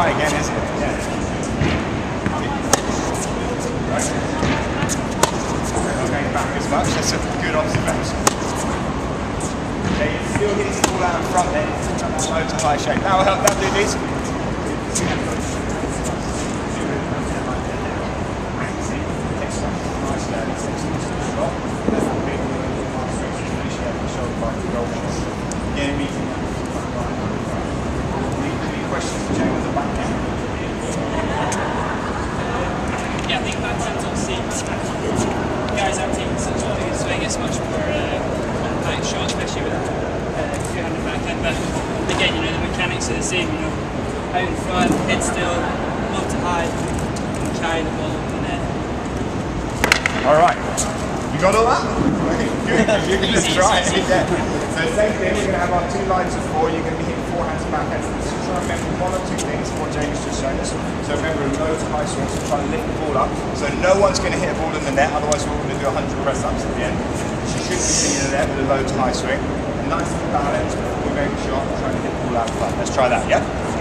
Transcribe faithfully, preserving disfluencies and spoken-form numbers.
try again, isn't it? Yeah. Right. Not going back as much, that's a good observation. Okay, you still hit the ball out in front then, low to high shape. That will help, that do these. Yeah, I think that tends obviously guys out taking such a big swing, it's much more uh, compact shot, especially with uh, two-handed backhand. But again, you know, the mechanics are the same. You know, out in front, head still, low to high, and carry the ball over the net. All right, you got all that? Good. You're going to try it. Yeah. So same thing. We're going to have our two lines of four. You're going to be hitting forehands and backhands. So try and remember one or two things. What Jamie's just shown us. So remember a low to high swing. So try and lift the ball up. So no one's going to hit a ball in the net. Otherwise, we're all going to do one hundred press ups at the end. She should be sitting in the net with a low to high swing. A nice and balanced before we make a shot. Try and hit the ball out of front. Let's try that. Yeah.